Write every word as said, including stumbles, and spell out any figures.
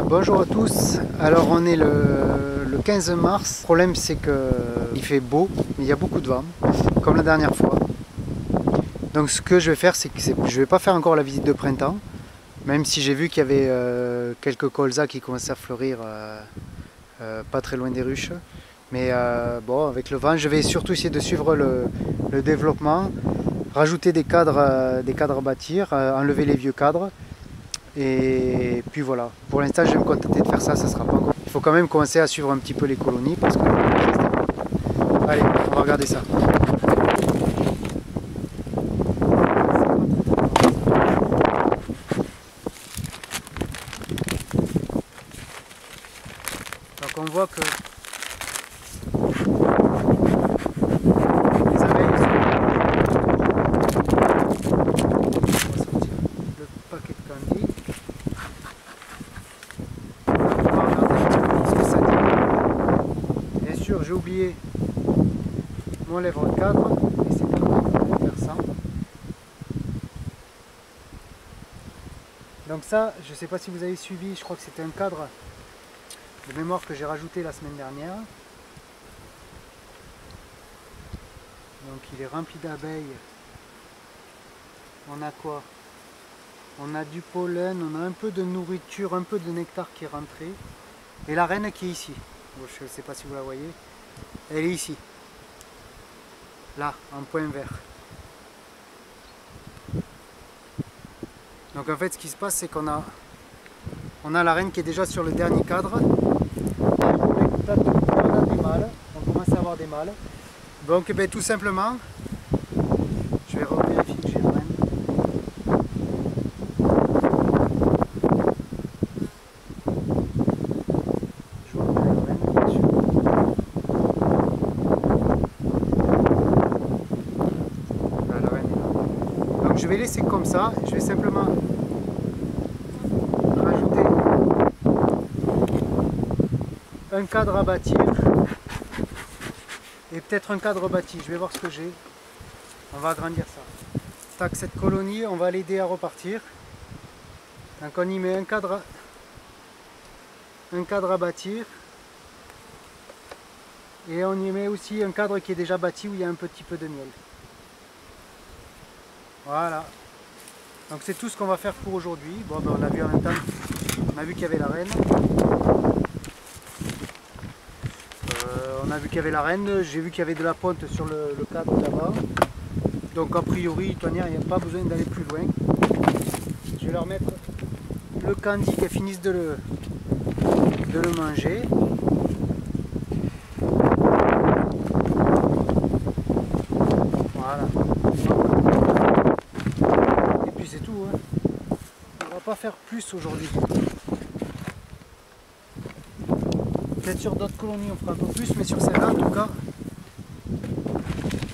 Bonjour à tous, alors on est le, le quinze mars, le problème c'est qu'il fait beau, mais il y a beaucoup de vent, comme la dernière fois. Donc ce que je vais faire, c'est que je ne vais pas faire encore la visite de printemps, même si j'ai vu qu'il y avait euh, quelques colzas qui commençaient à fleurir euh, euh, pas très loin des ruches. Mais euh, bon, avec le vent, je vais surtout essayer de suivre le, le développement, rajouter des cadres, euh, des cadres à bâtir, euh, enlever les vieux cadres. Et puis voilà, pour l'instant je vais me contenter de faire ça, ça sera pas encore. Il faut quand même commencer à suivre un petit peu les colonies parce que... Allez, on va regarder ça. Donc on voit que les abeilles sont... On va sortir le paquet de candy. J'ai oublié mon lèvre cadre et c'est versant. Donc ça, je ne sais pas si vous avez suivi, je crois que c'était un cadre de mémoire que j'ai rajouté la semaine dernière. Donc il est rempli d'abeilles. On a quoi? On a du pollen, on a un peu de nourriture, un peu de nectar qui est rentré. Et la reine qui est ici. Bon, je ne sais pas si vous la voyez. Elle est ici, là, en point vert. Donc en fait, ce qui se passe, c'est qu'on a, on a la reine qui est déjà sur le dernier cadre. On a des mâles, on commence à avoir des mâles. Donc ben, tout simplement, je vais revérifier que j'ai la reine. Je vais laisser comme ça, je vais simplement rajouter un cadre à bâtir et peut-être un cadre bâti, je vais voir ce que j'ai, on va agrandir ça. Tac, cette colonie, on va l'aider à repartir, donc on y met un cadre, un cadre à bâtir et on y met aussi un cadre qui est déjà bâti où il y a un petit peu de miel. Voilà, donc c'est tout ce qu'on va faire pour aujourd'hui. Bon, ben on a vu en même temps, on a vu qu'il y avait la reine. Euh, on a vu qu'il y avait la reine, j'ai vu qu'il y avait de la ponte sur le, le cadre là-bas. Donc a priori, il n'y a pas besoin d'aller plus loin. Je vais leur mettre le candy qu'elles finissent de le, de le manger. Voilà. C'est tout, hein. On va pas faire plus aujourd'hui. Peut-être sur d'autres colonies on fera un peu plus, mais sur celle-là en tout cas